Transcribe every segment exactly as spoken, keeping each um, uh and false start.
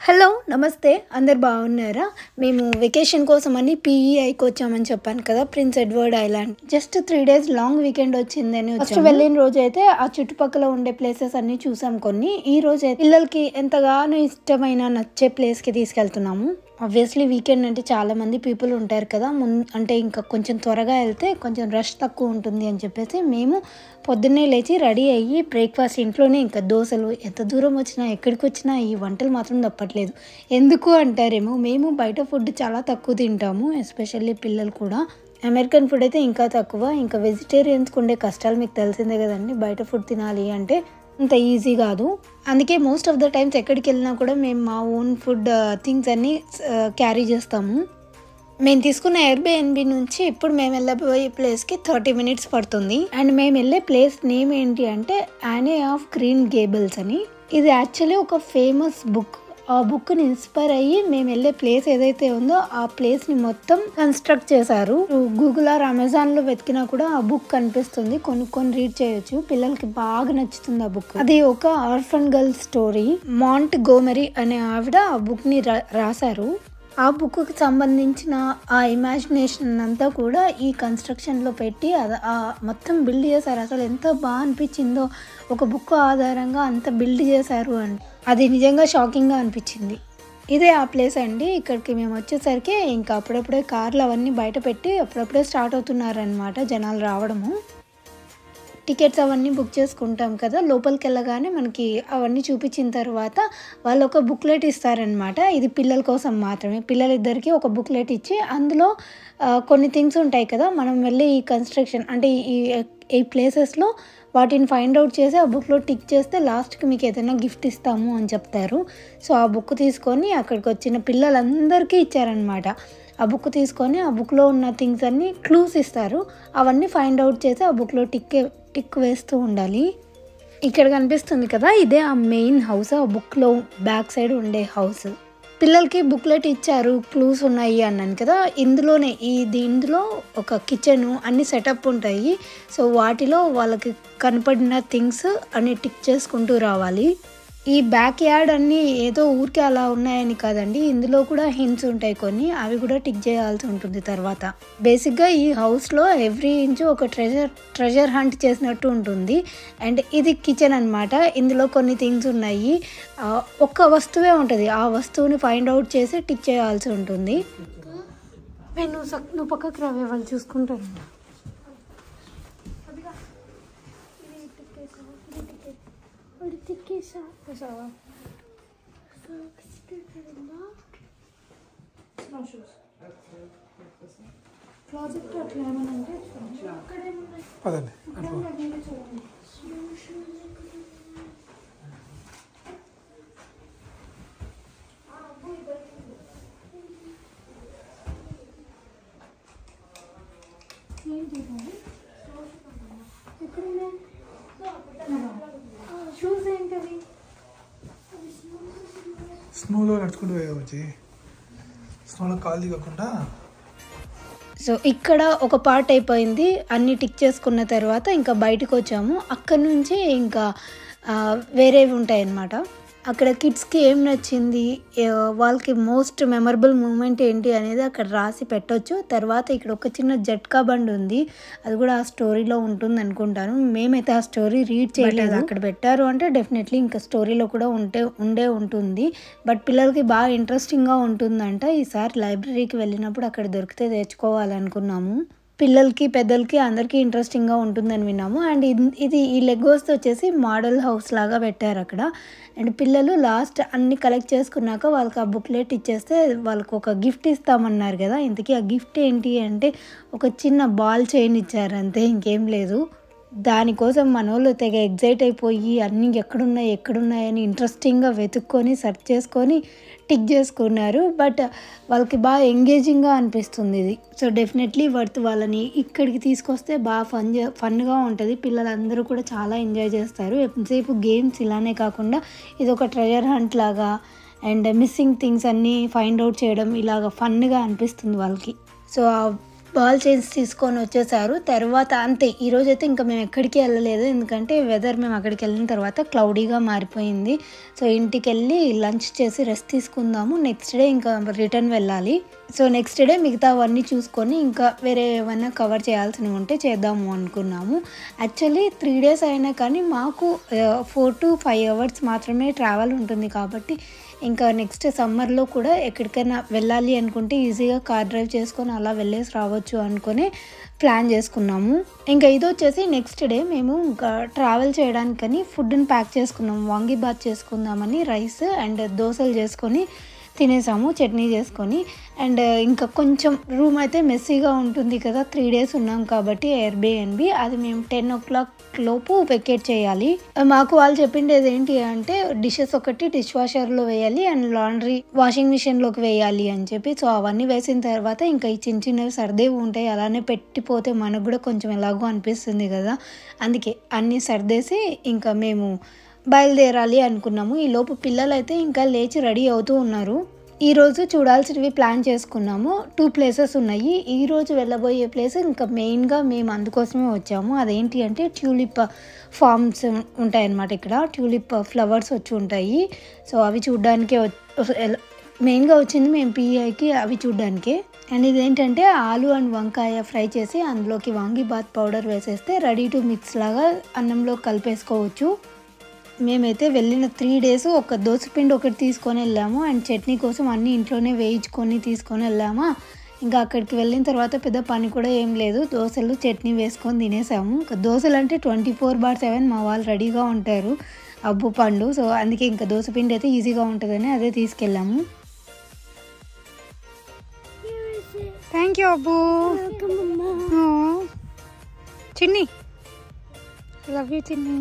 Hello నమస్తే అందరు బాగున్నారా? మేము వెకేషన్ కోసమని పీఈఐకి వచ్చామని చెప్పాను కదా, Prince Edward Island. Just three days long weekend వచ్చిందని ఫస్ట్ వెళ్ళిన రోజు అయితే ఆ చుట్టుపక్కల ఉండే ప్లేసెస్ అన్ని చూసాం కొన్ని. ఈ రోజు పిల్లలకి ఎంతగానో ఇష్టమైన నచ్చే ప్లేస్కి తీసుకెళ్తున్నాము. ఆబ్వియస్లీ వీకెండ్ అంటే చాలా మంది పీపుల్ ఉంటారు కదా, ముందు అంటే ఇంకా కొంచెం త్వరగా వెళ్తే కొంచెం రష్ తక్కువ ఉంటుంది అని చెప్పేసి మేము పొద్దున్నే లేచి రెడీ అయ్యి బ్రేక్ఫాస్ట్ ఇంట్లోనే, ఇంకా దోశలు ఎంత దూరం వచ్చినా ఎక్కడికి వచ్చినా ఈ వంటలు మాత్రం తప్పట్లేదు. ఎందుకు అంటారేమో, మేము బయట ఫుడ్ చాలా తక్కువ తింటాము, ఎస్పెషల్లీ పిల్లలు కూడా. అమెరికన్ ఫుడ్ అయితే ఇంకా తక్కువ. ఇంకా వెజిటేరియన్స్కి ఉండే కష్టాలు మీకు తెలిసిందే కదండి, బయట ఫుడ్ తినాలి అంటే అంత ఈజీ కాదు. అందుకే మోస్ట్ ఆఫ్ ద టైమ్స్ ఎక్కడికి వెళ్ళినా కూడా మేము మా ఓన్ ఫుడ్ థింగ్స్ అన్నీ క్యారీ చేస్తాము. మేము తీసుకున్న ఎయిర్బిఎన్బి నుంచి ఇప్పుడు మేము వెళ్ళబోయే ప్లేస్కి థర్టీ మినిట్స్ పడుతుంది. అండ్ మేము వెళ్ళే ప్లేస్ నేమ్ ఏంటి అంటే యానే ఆఫ్ గ్రీన్ గేబుల్స్ అని. ఇది యాక్చువల్లీ ఒక ఫేమస్ బుక్. ఆ బుక్ని ఇన్స్పైర్ అయ్యి మేము వెళ్ళే ప్లేస్ ఏదైతే ఉందో ఆ ప్లేస్ని మొత్తం కన్స్ట్రక్ట్ చేశారు. గూగుల్ ఆర్ అమెజాన్లో వెతికినా కూడా ఆ బుక్ కనిపిస్తుంది, కొనుక్కొని రీడ్ చేయొచ్చు. పిల్లలకి బాగా నచ్చుతుంది ఆ బుక్. అది ఒక orphan girl story. Montgomery అనే ఆవిడ ఆ బుక్ని రా రాశారు ఆ బుక్కి సంబంధించిన ఆ ఇమాజినేషన్ అంతా కూడా ఈ కన్స్ట్రక్షన్లో పెట్టి అది మొత్తం బిల్డ్ చేశారు. అసలు ఎంత బాగా అనిపించిందో, ఒక బుక్ ఆధారంగా అంత బిల్డ్ చేశారు అని అది నిజంగా షాకింగ్గా అనిపించింది. ఇదే ఆ ప్లేస్ అండి. ఇక్కడికి మేము వచ్చేసరికి ఇంకా అప్పుడప్పుడే కార్లు అవన్నీ బయట పెట్టి అప్పుడప్పుడే స్టార్ట్ అవుతున్నారనమాట జనాలు రావడము. టికెట్స్ అవన్నీ బుక్ చేసుకుంటాం కదా, లోపలికి వెళ్ళగానే మనకి అవన్నీ చూపించిన తర్వాత వాళ్ళు ఒక బుక్లెట్ ఇస్తారనమాట. ఇది పిల్లల కోసం మాత్రమే. పిల్లలిద్దరికి ఒక బుక్లెట్ ఇచ్చి అందులో కొన్ని థింగ్స్ ఉంటాయి కదా, మనం వెళ్ళి ఈ కన్స్ట్రక్షన్ అంటే ఈ ఈ ప్లేసెస్లో వాటిని ఫైండ్ అవుట్ చేసి ఆ బుక్లో టిక్ చేస్తే లాస్ట్కి మీకు ఏదైనా గిఫ్ట్ ఇస్తాము అని చెప్తారు. సో ఆ బుక్ తీసుకొని అక్కడికి వచ్చిన పిల్లలందరికీ ఇచ్చారనమాట. ఆ బుక్ తీసుకొని ఆ బుక్లో ఉన్న థింగ్స్ అన్నీ క్లూస్ ఇస్తారు, అవన్నీ ఫైండ్ అవుట్ చేసి ఆ బుక్లో టిక్ టిక్ వేస్తూ ఉండాలి. ఇక్కడ కనిపిస్తుంది కదా, ఇదే ఆ మెయిన్ హౌస్, ఆ బుక్లో బ్యాక్ సైడ్ ఉండే హౌస్. పిల్లలకి బుక్లెట్ ఇచ్చారు, క్లూస్ ఉన్నాయి అన్నాను కదా, ఇందులోనే ఇది ఇందులో ఒక కిచెను అన్ని సెటప్ ఉంటాయి. సో వాటిలో వాళ్ళకి కనపడిన థింగ్స్ అన్ని టిక్ చేసుకుంటూ రావాలి. ఈ బ్యాక్ యార్డ్ అన్నీ ఏదో ఊరికే అలా ఉన్నాయని కాదండి, ఇందులో కూడా హింట్స్ ఉంటాయి కొన్ని, అవి కూడా టిక్ చేయాల్సి ఉంటుంది తర్వాత. బేసిక్గా ఈ హౌస్లో ఎవ్రీ ఇంచు ఒక ట్రెజర్ ట్రెజర్ హంట్ చేసినట్టు ఉంటుంది. అండ్ ఇది కిచెన్ అనమాట. ఇందులో కొన్ని థింగ్స్ ఉన్నాయి, ఒక్క వస్తువే ఉంటుంది, ఆ వస్తువుని ఫైండ్ అవుట్ చేసి టిక్ చేయాల్సి ఉంటుంది. నేను నువ్వు పక్కకు రావే, వాళ్ళు చూసుకుంటాను. ప్రాజెక్ట్ అట్లా ఏమైనా అంటే ఏంటి ఎక్కడున్నా షూస్ ఏంటవి? స్నోలో నడుచుకుంటూ వచ్చి స్నోలో కాలు దిగకుండా. సో ఇక్కడ ఒక పార్ట్ అయిపోయింది, అన్నీ టిక్ చేసుకున్న తర్వాత ఇంకా బయటకు వచ్చాము. అక్కడ నుంచి ఇంకా వేరేవి ఉంటాయి అన్నమాట. అక్కడ కిడ్స్కి ఏం నచ్చింది, వాళ్ళకి మోస్ట్ మెమరబుల్ మూమెంట్ ఏంటి అనేది అక్కడ రాసి పెట్టవచ్చు. తర్వాత ఇక్కడ ఒక చిన్న జట్కా బండి ఉంది, అది కూడా ఆ స్టోరీలో ఉంటుంది అనుకుంటాను. మేమైతే ఆ స్టోరీ రీడ్ చేయలేదు, అక్కడ పెట్టారు అంటే డెఫినెట్లీ ఇంకా స్టోరీలో కూడా ఉంటే ఉండే ఉంటుంది. బట్ పిల్లలకి బాగా ఇంట్రెస్టింగ్గా ఉంటుందంట. ఈసారి లైబ్రరీకి వెళ్ళినప్పుడు అక్కడ దొరికితే తెచ్చుకోవాలనుకున్నాము. పిల్లలకి పెద్దలకి అందరికీ ఇంట్రెస్టింగ్గా ఉంటుందని విన్నాము. అండ్ ఇది ఈ లెగోస్తో వచ్చేసి మోడల్ హౌస్ లాగా పెట్టారు అక్కడ. అండ్ పిల్లలు లాస్ట్ అన్ని కలెక్ట్ చేసుకున్నాక వాళ్ళకి ఆ బుక్లెట్ ఇచ్చేస్తే వాళ్ళకి ఒక గిఫ్ట్ ఇస్తామన్నారు కదా, ఇంతకీ ఆ గిఫ్ట్ ఏంటి అంటే ఒక చిన్న బాల్ చైన్ ఇచ్చారు, అంతే, ఇంకేం లేదు. దానికోసం మన వాళ్ళు తెగ ఎగ్జైట్ అయిపోయి అన్నీ ఎక్కడున్నాయి ఎక్కడున్నాయని ఇంట్రెస్టింగ్గా వెతుక్కొని సెర్చ్ చేసుకొని టిక్ చేసుకున్నారు. బట్ వాళ్ళకి బాగా ఎంగేజింగ్గా అనిపిస్తుంది ఇది. So definitely worth. వాళ్ళని ఇక్కడికి తీసుకొస్తే బాగా ఫన్ ఫన్గా ఉంటుంది, పిల్లలందరూ కూడా చాలా ఎంజాయ్ చేస్తారు. ఎంతసేపు గేమ్స్ ఇలానే కాకుండా ఇది ఒక ట్రెజర్ హంట్ లాగా అండ్ మిస్సింగ్ థింగ్స్ అన్నీ ఫైండ్ అవుట్ చేయడం ఇలాగ ఫన్గా అనిపిస్తుంది వాళ్ళకి. సో బాల్ చైన్స్ తీసుకొని వచ్చేసారు. తర్వాత అంతే, ఈరోజు అయితే ఇంకా మేము ఎక్కడికి వెళ్ళలేదు, ఎందుకంటే వెదర్ మేము అక్కడికి వెళ్ళిన తర్వాత క్లౌడీగా మారిపోయింది. సో ఇంటికి వెళ్ళి లంచ్ చేసి రెస్ట్ తీసుకుందాము, నెక్స్ట్ డే ఇంకా రిటర్న్ వెళ్ళాలి. సో నెక్స్ట్ డే మిగతా అవన్నీ చూసుకొని ఇంకా వేరే ఏమైనా కవర్ చేయాల్సినవి ఉంటే చేద్దాము అనుకున్నాము. యాక్చువల్లీ త్రీ డేస్ అయినా కానీ మాకు ఫోర్ టు ఫైవ్ అవర్స్ మాత్రమే ట్రావెల్ ఉంటుంది కాబట్టి ఇంకా నెక్స్ట్ సమ్మర్లో కూడా ఎక్కడికైనా వెళ్ళాలి అనుకుంటే ఈజీగా కార్ డ్రైవ్ చేసుకొని అలా వెళ్ళేసి రావచ్చు అనుకుని ప్లాన్ చేసుకున్నాము. ఇంకా ఇది వచ్చేసి నెక్స్ట్ డే మేము ఇంకా ట్రావెల్ చేయడానికని ఫుడ్ని ప్యాక్ చేసుకున్నాము. వాంగీబాత్ చేసుకుందామని రైస్ అండ్ దోశలు చేసుకొని తినేసాము, చట్నీ చేసుకొని. అండ్ ఇంకా కొంచెం రూమ్ అయితే మెస్సీగా ఉంటుంది కదా, త్రీ డేస్ ఉన్నాం కాబట్టి ఎయిర్బిఎన్బి అది మేము టెన్ ఓ క్లాక్ లోపు వెకేట్ చేయాలి. మాకు వాళ్ళు చెప్పిండేది ఏంటి అంటే డిషెస్ ఒకటి డిష్ వాషర్లో వేయాలి అండ్ లాండ్రీ వాషింగ్ మిషన్లోకి వేయాలి అని చెప్పి. సో అవన్నీ వేసిన తర్వాత ఇంకా ఈ చిన్న చిన్నవి సర్దేవి ఉంటాయి, అలానే పెట్టిపోతే మనకు కూడా కొంచెం ఎలాగో అనిపిస్తుంది కదా, అందుకే అన్నీ సర్దేసి ఇంకా మేము బయలుదేరాలి అనుకున్నాము. ఈ లోపు పిల్లలు అయితే ఇంకా లేచి రెడీ అవుతూ ఉన్నారు. ఈరోజు చూడాల్సినవి ప్లాన్ చేసుకున్నాము. టూ ప్లేసెస్ ఉన్నాయి. ఈరోజు వెళ్ళబోయే ప్లేస్ ఇంకా మెయిన్గా మేము అందుకోసమే వచ్చాము. అదేంటి అంటే ట్యూలిప్ ఫార్మ్స్ ఉంటాయన్నమాట. ఇక్కడ ట్యూలిప్ ఫ్లవర్స్ వచ్చి ఉంటాయి. సో అవి చూడ్డానికే మెయిన్గా వచ్చింది మేము పిఐకి అవి చూడ్డానికే. అండ్ ఇదేంటంటే ఆలు అండ్ వంకాయ ఫ్రై చేసి అందులోకి వాంగీబాత్ పౌడర్ వేసేస్తే రెడీ టు మిక్స్ లాగా అన్నంలో కలిపేసుకోవచ్చు. మేమైతే వెళ్ళిన త్రీ డేస్ ఒక దోసపిండి ఒకటి తీసుకొని వెళ్ళాము అండ్ చట్నీ కోసం అన్నీ ఇంట్లోనే వేయించుకొని తీసుకొని వెళ్ళామా. ఇంకా అక్కడికి వెళ్ళిన తర్వాత పెద్ద పని కూడా ఏం లేదు, దోశలు చట్నీ వేసుకొని తినేసాము. ఇంకా దోశలు అంటే ట్వంటీ ఫోర్ బార్ సెవెన్ మా వాళ్ళు రెడీగా ఉంటారు, అబ్బు పండు. సో అందుకే ఇంకా దోసపిండి అయితే ఈజీగా ఉంటుందని అదే తీసుకెళ్ళాము. థ్యాంక్ యూ అబ్బు. చిన్ని లవ్ యూ చిన్ని.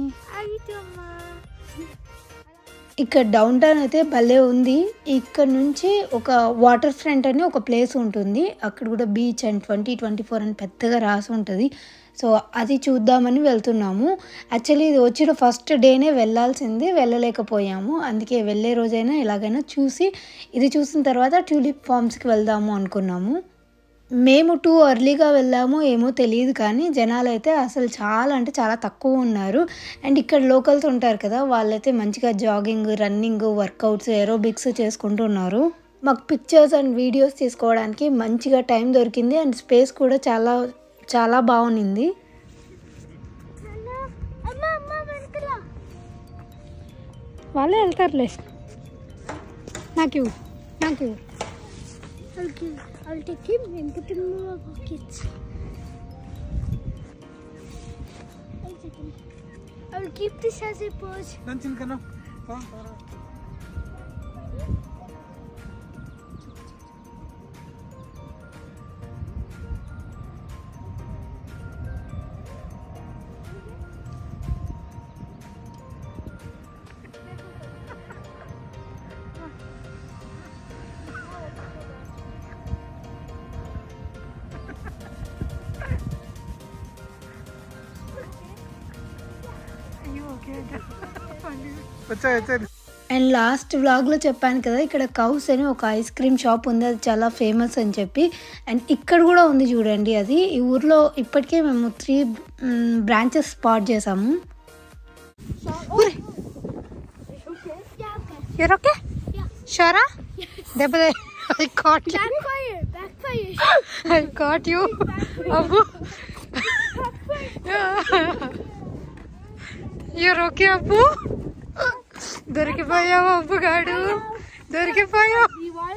ఇక్కడ డౌన్ టౌన్ అయితే భలే ఉంది. ఇక్కడ నుంచి ఒక వాటర్ ఫ్రంట్ అని ఒక ప్లేస్ ఉంటుంది, అక్కడ కూడా beach and twenty twenty four అని పెద్దగా రాసి ఉంటుంది. సో అది చూద్దామని వెళ్తున్నాము. యాక్చువల్లీ ఇది వచ్చిన ఫస్ట్ డేనే వెళ్ళాల్సింది, వెళ్ళలేకపోయాము. అందుకే వెళ్ళే రోజైనా ఎలాగైనా చూసి ఇది చూసిన తర్వాత ట్యూలిప్ ఫార్మ్స్కి వెళ్దాము అనుకున్నాము. మేము టూ ఎర్లీగా వెళ్ళామో ఏమో తెలియదు కానీ జనాలు అయితే అసలు చాలా అంటే చాలా తక్కువ ఉన్నారు. అండ్ ఇక్కడ లోకల్స్ ఉంటారు కదా, వాళ్ళైతే మంచిగా జాగింగ్, రన్నింగ్, వర్కౌట్స్, ఏరోబిక్స్ చేసుకుంటున్నారు. మాకు పిక్చర్స్ అండ్ వీడియోస్ తీసుకోవడానికి మంచిగా టైం దొరికింది అండ్ స్పేస్ కూడా చాలా చాలా బాగుంది. వాళ్ళే వెళ్తారులే. నాకు నాకు I'll give, I'll take him and put him in my pockets. I'll take him. I'll keep this as a purse. Dancing kana. And last వ్లాగ్లో చెప్పాను కదా, ఇక్కడ కౌస్ అని ఒక ఐస్ క్రీమ్ షాప్ ఉంది, అది చాలా ఫేమస్ అని చెప్పి. అండ్ ఇక్కడ కూడా ఉంది చూడండి అది. ఈ ఊర్లో ఇప్పటికే మేము త్రీ బ్రాంచెస్ స్పాట్ చేసాము. అబ్బు దొరికిపోయావు, అబ్బు గాడు దొరికిపోయావు.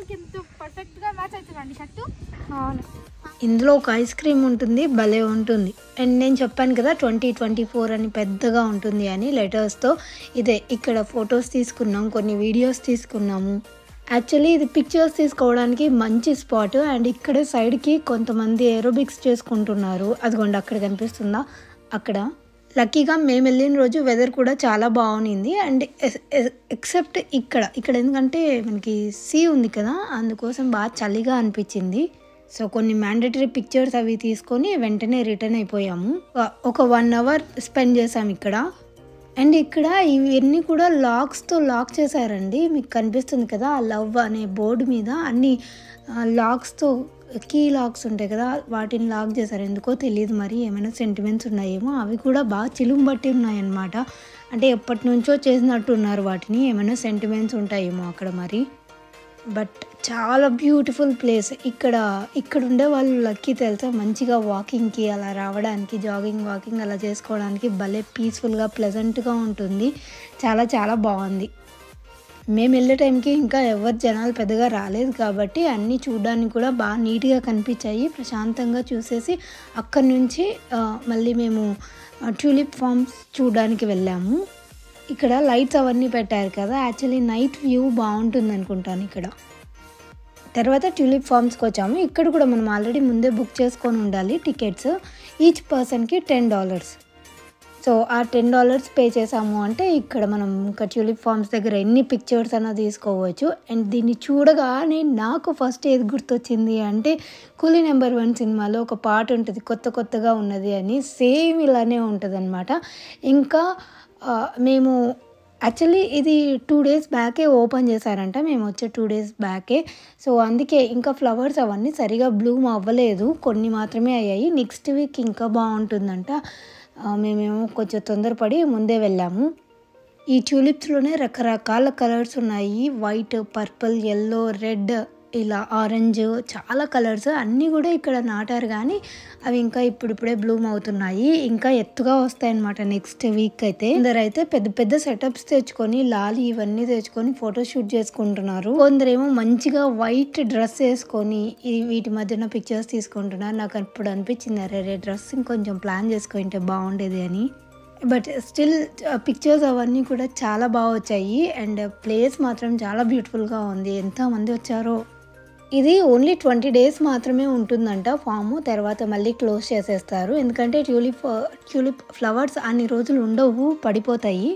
ఇందులో ఒక ఐస్ క్రీమ్ ఉంటుంది, భలే ఉంటుంది. అండ్ నేను చెప్పాను కదా ట్వంటీ ట్వంటీ ఫోర్ అని పెద్దగా ఉంటుంది అని లెటర్స్తో. ఇదే ఇక్కడ ఫొటోస్ తీసుకున్నాం, కొన్ని వీడియోస్ తీసుకున్నాము. యాక్చువల్లీ ఇది పిక్చర్స్ తీసుకోవడానికి మంచి స్పాట్. అండ్ ఇక్కడ సైడ్కి కొంతమంది ఏరోబిక్స్ చేసుకుంటున్నారు, అదిగోండి అక్కడ కనిపిస్తుందా అక్కడ. లక్కీగా మేము వెళ్ళిన రోజు వెదర్ కూడా చాలా బాగుంది. అండ్ ఎక్సెప్ట్ ఇక్కడ ఇక్కడ ఎందుకంటే మనకి సీ ఉంది కదా, అందుకోసం బాగా చలిగా అనిపించింది. సో కొన్ని మ్యాండేటరీ పిక్చర్స్ అవి తీసుకొని వెంటనే రిటర్న్ అయిపోయాము. ఒక వన్ అవర్ స్పెండ్ చేసాము ఇక్కడ. అండ్ ఇక్కడ ఇవన్నీ కూడా లాక్స్తో లాక్ చేశారండి, మీకు కనిపిస్తుంది కదా ఆ లవ్ అనే బోర్డు మీద అన్ని లాక్స్తో కీ లాక్స్ ఉంటాయి కదా, వాటిని లాక్ చేశారు. ఎందుకో తెలియదు మరి, ఏమైనా సెంటిమెంట్స్ ఉన్నాయేమో. అవి కూడా బాగా చిలుము బట్టి ఉన్నాయన్నమాట. అంటే ఎప్పటి నుంచో చేసినట్టు ఉన్నారు వాటిని, ఏమైనా సెంటిమెంట్స్ ఉంటాయేమో అక్కడ మరి. బట్ చాలా బ్యూటిఫుల్ ప్లేస్. ఇక్కడ ఇక్కడ ఉండే వాళ్ళు లక్కీ తెలుసా, మంచిగా వాకింగ్కి అలా రావడానికి, జాగింగ్ వాకింగ్ అలా చేసుకోవడానికి భలే పీస్ఫుల్గా ప్లెజెంట్గా ఉంటుంది. చాలా చాలా బాగుంది. మేము వెళ్ళే టైంకి ఇంకా ఎవరు జనాలు పెద్దగా రాలేదు కాబట్టి అన్నీ చూడడానికి కూడా బాగా నీట్గా కనిపించాయి. ప్రశాంతంగా చూసేసి అక్కడి నుంచి మళ్ళీ మేము ట్యూలిప్ ఫార్మ్స్ చూడడానికి వెళ్ళాము. ఇక్కడ లైట్స్ అవన్నీ పెట్టారు కదా, యాక్చువల్లీ నైట్ వ్యూ బాగుంటుంది అనుకుంటాను ఇక్కడ. తర్వాత ట్యూలిప్ ఫార్మ్స్కి వచ్చాము. ఇక్కడ కూడా మనం ఆల్రెడీ ముందే బుక్ చేసుకొని ఉండాలి టికెట్స్. ఈచ్ పర్సన్కి టెన్ డాలర్స్. సో ఆ టెన్ డాలర్స్ పే చేసాము అంటే ఇక్కడ మనం ఇంకా ట్యూలిప్ ఫార్మ్స్ దగ్గర ఎన్ని పిక్చర్స్ అన్నా తీసుకోవచ్చు. అండ్ దీన్ని చూడగానే నాకు ఫస్ట్ ఏది గుర్తొచ్చింది అంటే కూలీ నెంబర్ వన్ సినిమాలో ఒక పాట ఉంటుంది, కొత్త కొత్తగా ఉన్నది అని. సేమ్ ఇలానే ఉంటుంది అనమాట. ఇంకా మేము యాక్చువల్లీ ఇది టూ డేస్ బ్యాకే ఓపెన్ చేశారంట, మేము వచ్చే టూ డేస్ బ్యాకే. సో అందుకే ఇంకా ఫ్లవర్స్ అవన్నీ సరిగా బ్లూమ్ అవ్వలేదు, కొన్ని మాత్రమే అయ్యాయి. నెక్స్ట్ వీక్ ఇంకా బాగుంటుందంట. మేమేమో కొంచెం తొందరపడి ముందే వెళ్ళాము. ఈ ట్యూలిప్స్లోనే రకరకాల కలర్స్ ఉన్నాయి, వైట్, పర్పుల్, ఎల్లో, రెడ్, ఇలా ఆరెంజ్, చాలా కలర్స్ అన్నీ కూడా ఇక్కడ నాటారు. కానీ అవి ఇంకా ఇప్పుడిప్పుడే బ్లూమ్ అవుతున్నాయి, ఇంకా ఎత్తుగా వస్తాయన్నమాట నెక్స్ట్ వీక్ అయితే. కొందరైతే పెద్ద పెద్ద సెటప్స్ తెచ్చుకొని లాలి ఇవన్నీ తెచ్చుకొని ఫోటోషూట్ చేసుకుంటున్నారు. కొందరేమో మంచిగా వైట్ డ్రెస్ వేసుకొని వీటి మధ్యన పిక్చర్స్ తీసుకుంటున్నారు. నాకు అప్పుడు అనిపించింది, అరే డ్రెస్ ఇంకొంచెం ప్లాన్ చేసుకుంటే బాగుండేది అని. బట్ స్టిల్ పిక్చర్స్ అవన్నీ కూడా చాలా బాగా వచ్చాయి. అండ్ ప్లేస్ మాత్రం చాలా బ్యూటిఫుల్గా ఉంది. ఎంతమంది వచ్చారో. ఇది ఓన్లీ ట్వంటీ డేస్ మాత్రమే ఉంటుందంట ఫాము, తర్వాత మళ్ళీ క్లోజ్ చేసేస్తారు. ఎందుకంటే ట్యూలిప్ ట్యూలిప్ ఫ్లవర్స్ అన్ని రోజులు ఉండవు, పడిపోతాయి.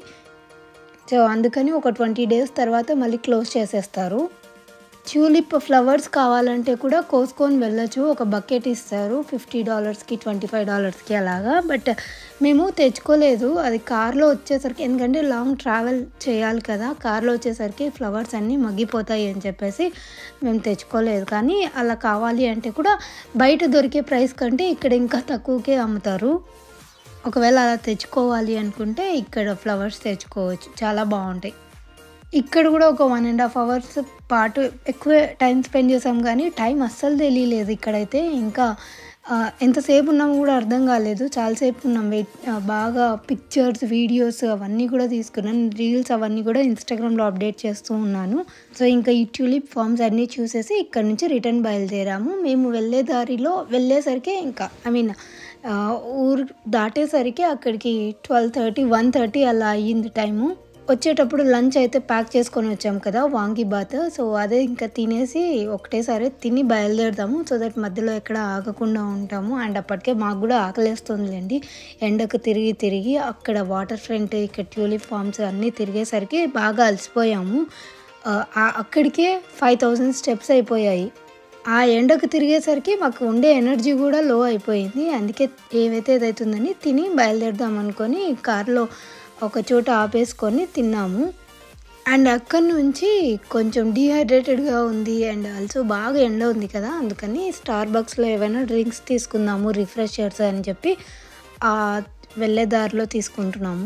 సో అందుకని ఒక ట్వంటీ డేస్ తర్వాత మళ్ళీ క్లోజ్ చేసేస్తారు. ట్యూలిప్ ఫ్లవర్స్ కావాలంటే కూడా కోసుకొని వెళ్ళచ్చు. ఒక బకెట్ ఇస్తారు ఫిఫ్టీ డాలర్స్కి ట్వంటీ ఫైవ్ డాలర్స్కి అలాగా. బట్ మేము తెచ్చుకోలేదు, అది కార్లో వచ్చేసరికి, ఎందుకంటే లాంగ్ ట్రావెల్ చేయాలి కదా, కార్లో వచ్చేసరికి ఫ్లవర్స్ అన్నీ మగ్గిపోతాయి అని చెప్పేసి మేము తెచ్చుకోలేదు. కానీ అలా కావాలి అంటే కూడా బయట దొరికే ప్రైస్ కంటే ఇక్కడ ఇంకా తక్కువకే అమ్ముతారు. ఒకవేళ అలా తెచ్చుకోవాలి అనుకుంటే ఇక్కడ ఫ్లవర్స్ తెచ్చుకోవచ్చు, చాలా బాగుంటాయి. ఇక్కడ కూడా ఒక వన్ అండ్ హాఫ్ అవర్స్ పాటు ఎక్కువ టైం స్పెండ్ చేసాం, కానీ టైం అస్సలు తెలియలేదు ఇక్కడైతే. ఇంకా ఎంతసేపు ఉన్నాము కూడా అర్థం కాలేదు, చాలాసేపు ఉన్నాం. వెయిట్ బాగా పిక్చర్స్, వీడియోస్ అవన్నీ కూడా తీసుకున్నాను, రీల్స్ అవన్నీ కూడా ఇన్స్టాగ్రామ్లో అప్డేట్ చేస్తూ ఉన్నాను. సో ఇంకా ఈ ట్యూలిప్ ఫార్మ్స్ అన్నీ చూసేసి ఇక్కడ నుంచి రిటర్న్ బయలుదేరాము. మేము వెళ్ళే దారిలో వెళ్ళేసరికి ఇంకా ఐ మీన్ ఊరు దాటేసరికి అక్కడికి ట్వెల్వ్ థర్టీ వన్ థర్టీ అలా అయ్యింది టైము. వచ్చేటప్పుడు లంచ్ అయితే ప్యాక్ చేసుకొని వచ్చాము కదా, వాంగీబాత్. సో అదే ఇంకా తినేసి ఒకటేసారి తిని బయలుదేరుదాము, సో దట్ మధ్యలో ఎక్కడ ఆగకుండా ఉంటాము. అండ్ అప్పటికే మాకు కూడా ఆకలేస్తుందిలేండి, ఎండకు తిరిగి తిరిగి అక్కడ వాటర్ ఫ్రంట్, ఇక్కడ ట్యూలిప్ ఫార్మ్స్ అన్నీ తిరిగేసరికి బాగా అలసిపోయాము. అక్కడికే ఫైవ్ థౌజండ్ స్టెప్స్ అయిపోయాయి. ఆ ఎండకు తిరిగేసరికి మాకు ఉండే ఎనర్జీ కూడా లో అయిపోయింది. అందుకే ఏవైతే ఏదైతుందని తిని బయలుదేరుదాం అనుకొని కార్లో ఒక చోట ఆపేసుకొని తిన్నాము. అండ్ అక్కడి నుంచి కొంచెం డీహైడ్రేటెడ్గా ఉంది అండ్ ఆల్సో బాగా ఎండ ఉంది కదా, అందుకని స్టార్ బక్స్లో ఏమైనా డ్రింక్స్ తీసుకుందాము, రిఫ్రెషర్స్ అని చెప్పి ఆ వెళ్ళే దారిలో తీసుకుంటున్నాము.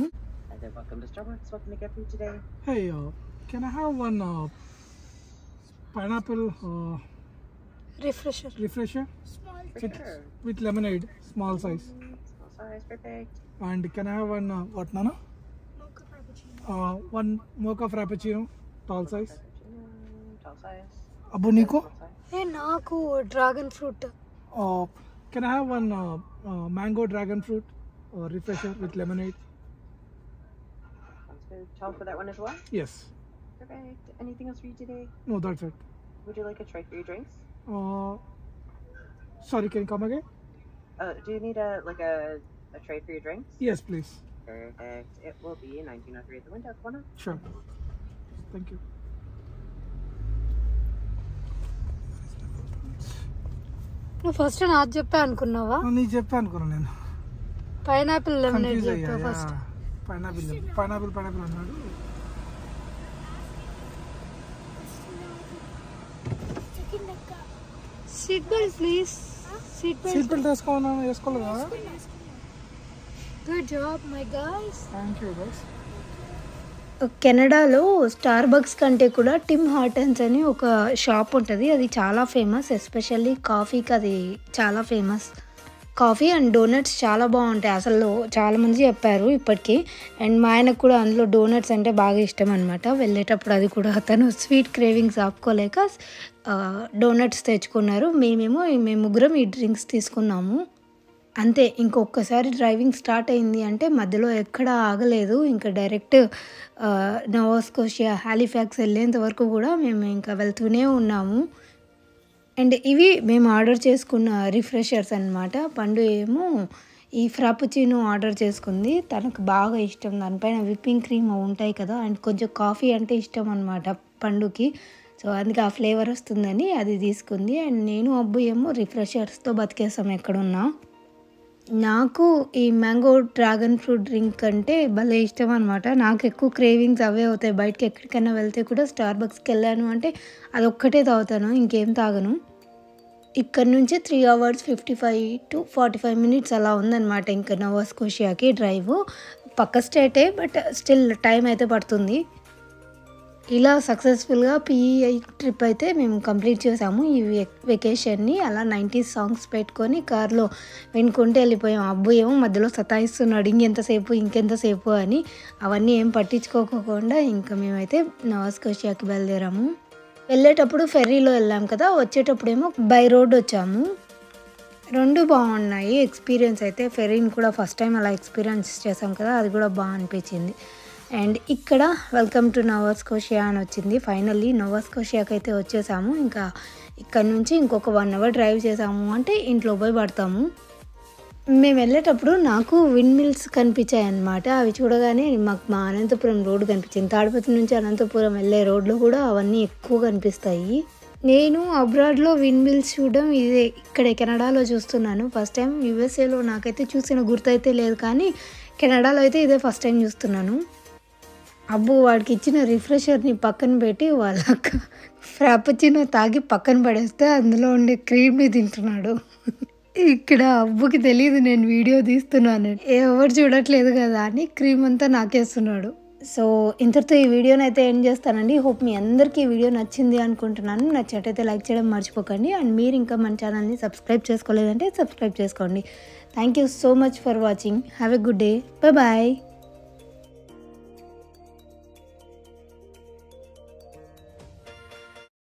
Hey, uh, can I have one uh, pineapple uh, refresher? Refresher Small with, with lemonade, small size. Small size, perfect. And can I have one uh, what Nana? mocha frappuccino. Uh, one mocha frappuccino, tall size. Frappuccino, tall size. Abu Nico? Tall size. ఏ నాకు dragon fruit. Uh, can I have one uh, uh, mango dragon fruit uh, refresher with lemonade? Sounds good. Tall for that one as well? Yes. Perfect. Anything else for you today? No, that's it. Would you like a tray for your drinks? Uh, sorry, can you come again? Uh, do you need a like a, a tray for your drinks? Yes, please. Perfect. It will be nineteen oh three at the window. Corner. Sure. Thank you. నువ్వు first నాకు చెప్పా అనుకున్నావా? నీకు చెప్పా అనుకున్నా నేను. Pineapple lemonade confuse చెప్పా అయ్యా. ఫస్ట్. పైనాపిల్ పైనాపిల్ పైనాపిల్ అన్నాడు. Chicken tikka. Seat belt please. Seat belt seat belt వేసుకోవాలని వేసుకోలేదా? Good job my guys. Thank you guys. కెనడాలో స్టార్ బక్స్ కంటే కూడా టిమ్ హార్టన్స్ అని ఒక షాప్ ఉంటుంది. అది చాలా ఫేమస్, ఎస్పెషల్లీ కాఫీకి అది చాలా ఫేమస్. కాఫీ అండ్ డోనట్స్ చాలా బాగుంటాయి అసలు, చాలామంది చెప్పారు ఇప్పటికీ. అండ్ మా ఆయనకు కూడా అందులో డోనట్స్ అంటే బాగా ఇష్టం అనమాట. వెళ్ళేటప్పుడు అది కూడా తను స్వీట్ క్రేవింగ్స్ ఆపుకోలేక డోనట్స్ తెచ్చుకున్నారు. మేమేమో మేము ముగ్గురం ఈ డ్రింక్స్ తీసుకున్నాము. అంతే, ఇంకొకసారి డ్రైవింగ్ స్టార్ట్ అయింది అంటే మధ్యలో ఎక్కడ ఆగలేదు. ఇంకా డైరెక్ట్ నోవా స్కోషియా హాలిఫాక్స్ వెళ్ళేంత వరకు కూడా మేము ఇంకా వెళ్తూనే ఉన్నాము. అండ్ ఇవి మేము ఆర్డర్ చేసుకున్న రిఫ్రెషర్స్ అనమాట. పండు ఏమో ఈ ఫ్రాపుచినో ఆర్డర్ చేసుకుంది, తనకు బాగా ఇష్టం. దానిపైన విప్పింగ్ క్రీమ్ ఉంటాయి కదా, అండ్ కొంచెం కాఫీ అంటే ఇష్టం అనమాట పండుకి. సో అందుకే ఆ ఫ్లేవర్ వస్తుందని అది తీసుకుంది. అండ్ నేను అబ్బు ఏమో రిఫ్రెషర్స్తో బతికేస్తాం ఎక్కడున్నా. నాకు ఈ మ్యాంగో డ్రాగన్ ఫ్రూట్ డ్రింక్ అంటే భలే ఇష్టం అనమాట. నాకు ఎక్కువ క్రేవింగ్స్ అవే అవుతాయి. బయటకి ఎక్కడికైనా వెళ్తే కూడా స్టార్ బక్స్కి వెళ్ళాను అంటే అదొక్కటే తాగుతాను, ఇంకేం తాగను. ఇక్కడ నుంచి three hours fifty five to forty five minutes అలా ఉందన్నమాట ఇంకా నోవా స్కోషియాకి డ్రైవ్. పక్క స్టేటే, బట్ స్టిల్ టైం అయితే పడుతుంది. ఇలా సక్సెస్ఫుల్గా పీఈఐ ట్రిప్ అయితే మేము కంప్లీట్ చేసాము ఈ వెకేషన్ని. అలా నైంటీస్ సాంగ్స్ పెట్టుకొని కార్లో వినుకుంటూ వెళ్ళిపోయాం. అబ్బు ఏమో మధ్యలో సతాయిస్తున్నాడు ఇంకెంతసేపు ఇంకెంతసేపు అని. అవన్నీ ఏం పట్టించుకోకుండా ఇంకా మేమైతే నోవా స్కోషియాకి బయలుదేరాము. వెళ్ళేటప్పుడు ఫెర్రీలో వెళ్ళాం కదా, వచ్చేటప్పుడేమో బై రోడ్ వచ్చాము. రెండు బాగున్నాయి ఎక్స్పీరియన్స్ అయితే. ఫెర్రీని కూడా ఫస్ట్ టైం అలా ఎక్స్పీరియన్స్ చేసాం కదా, అది కూడా బాగా అనిపించింది. అండ్ ఇక్కడ వెల్కమ్ టు నోవా స్కోషియా అని వచ్చింది. ఫైనల్లీ నోవా స్కోషియాకి అయితే వచ్చేసాము. ఇంకా ఇక్కడ నుంచి ఇంకొక వన్ అవర్ డ్రైవ్ చేసాము అంటే ఇంట్లో పోయి పడతాము. మేము వెళ్ళేటప్పుడు నాకు విండ్ మిల్స్ కనిపించాయి అన్నమాట. అవి చూడగానే మాకు మా అనంతపురం రోడ్డు కనిపించింది. తాడిపత్రి నుంచి అనంతపురం వెళ్ళే రోడ్లో కూడా అవన్నీ ఎక్కువ కనిపిస్తాయి. నేను అబ్రాడ్లో విండ్ మిల్స్ చూడడం ఇదే ఇక్కడే కెనడాలో చూస్తున్నాను ఫస్ట్ టైం. యూఎస్ఏలో నాకైతే చూసిన గుర్తయితే లేదు, కానీ కెనడాలో అయితే ఇదే ఫస్ట్ టైం చూస్తున్నాను. అబ్బు వాడికి ఇచ్చిన రిఫ్రెషర్ని పక్కన పెట్టి వాళ్ళ ఫ్రాపుచినో తాగి పక్కన పడేస్తే అందులో ఉండే క్రీమ్ని తింటున్నాడు. ఇక్కడ అబ్బుకి తెలియదు నేను వీడియో తీస్తున్నాను, ఎవరు చూడట్లేదు కదా అని క్రీమ్ అంతా నాకేస్తున్నాడు. సో ఇంతటితో ఈ వీడియోని అయితే ఎండ్ చేస్తానండి. హోప్ మీ అందరికీ ఈ వీడియో నచ్చింది అనుకుంటున్నాను. నచ్చినట్టయితే లైక్ చేయడం మర్చిపోకండి. అండ్ మీరు ఇంకా మన ఛానల్ని సబ్స్క్రైబ్ చేసుకోలేదంటే సబ్స్క్రైబ్ చేసుకోండి. Thank you so much for watching. Have a good day. Bye bye.